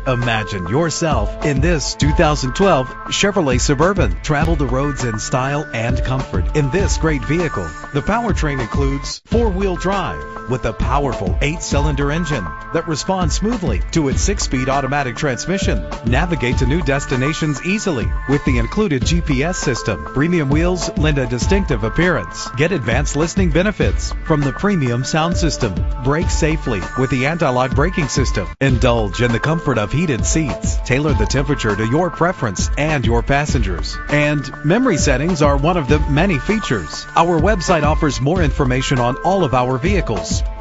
Imagine yourself in this 2012 Chevrolet Suburban. Travel the roads in style and comfort in this great vehicle. The powertrain includes four-wheel drive with a powerful 8-cylinder engine that responds smoothly to its 6-speed automatic transmission. Navigate to new destinations easily with the included GPS system. Premium wheels lend a distinctive appearance. Get advanced listening benefits from the premium sound system. Brake safely with the anti-lock braking system. Indulge in the comfort of heated seats. Tailor the temperature to your preference and your passengers. And memory settings are one of the many features. Our website offers more information on all of our vehicles.